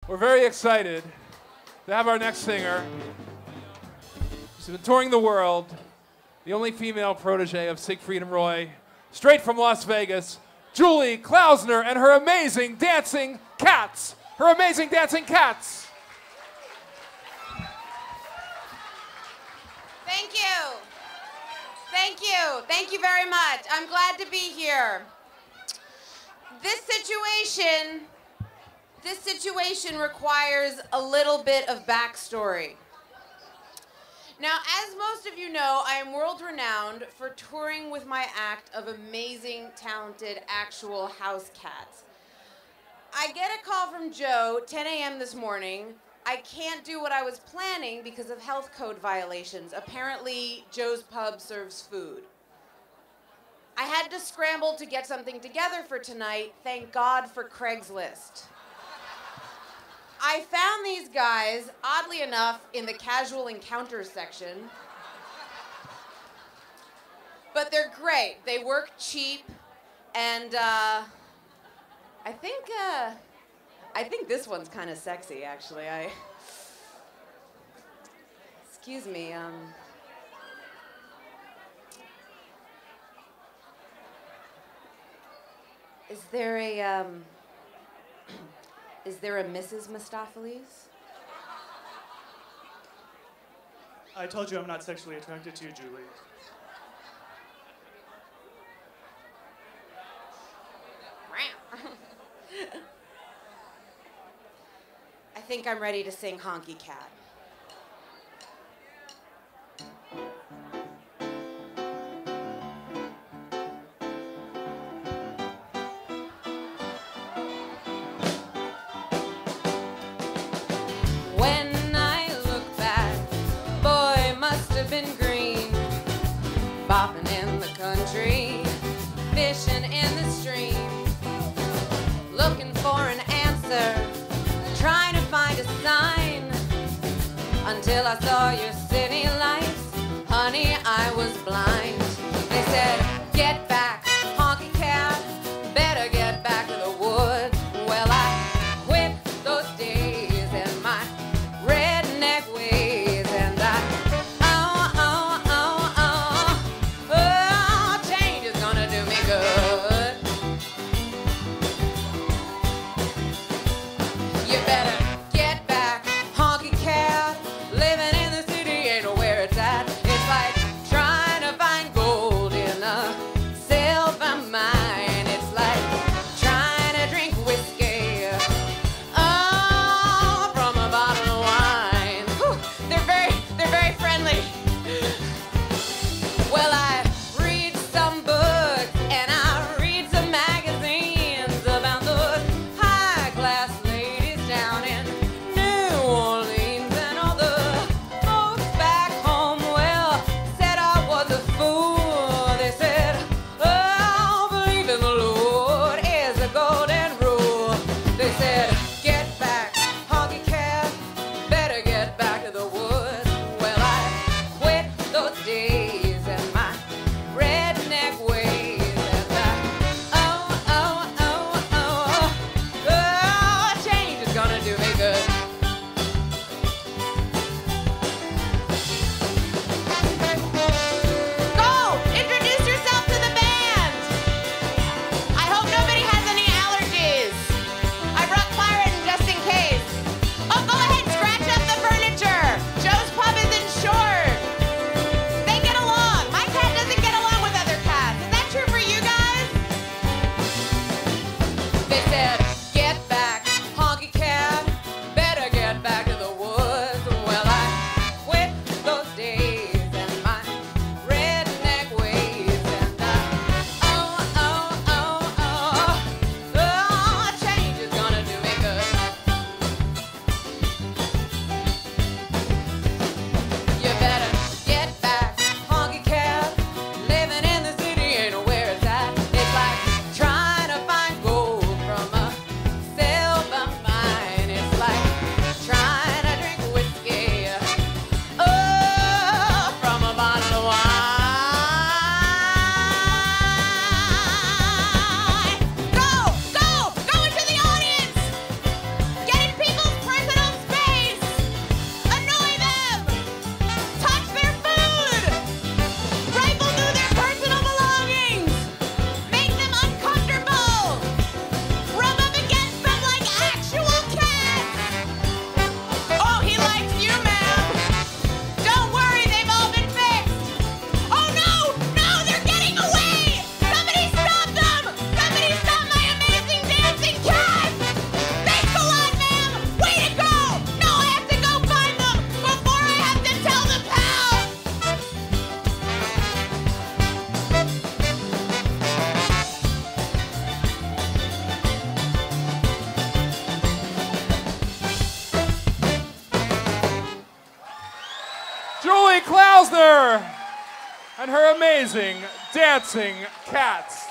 We're very excited to have our next singer. She's been touring the world, the only female protege of Siegfried and Roy, straight from Las Vegas, Julie Klausner and her amazing dancing cats. Her amazing dancing cats. Thank you. Thank you. Thank you very much. I'm glad to be here. This situation requires a little bit of backstory. Now, as most of you know, I am world renowned for touring with my act of amazing, talented, actual house cats. I get a call from Joe, 10 a.m. this morning. I can't do what I was planning because of health code violations. Apparently, Joe's Pub serves food. I had to scramble to get something together for tonight. Thank God for Craigslist. I found these guys, oddly enough, in the casual encounters section. But they're great. They work cheap, and I think this one's kind of sexy, actually. Excuse me, Is there a Mrs. Mistopheles? I told you I'm not sexually attracted to you, Julie. I think I'm ready to sing Honky Cat. When I look back, boy, must have been green, bopping in the country, fishing in the stream, looking for an answer, trying to find a sign, until I saw your city lights. Honey, I was blind. They said, get back, honky cat, better get back to the woods. Well, I quit those days and my redneck ways, and oh, change is gonna do me good. You better get back, honky cat. Living in the city ain't where it's at. It's like trying to find gold in a silver mine. It's like trying to drink whiskey, oh, from a bottle of wine. Whew, they're very friendly. Well, I read some books and I read some magazines about those high-class ladies down in New Orleans, and all the folks back home, well, said I was a fool. They said, oh, believe in the Lord is a golden rule. They said, get back, honky cat, better get back to the woods. Well, I quit those days and my redneck ways, and oh, change is gonna do me Klausner and her amazing dancing cats.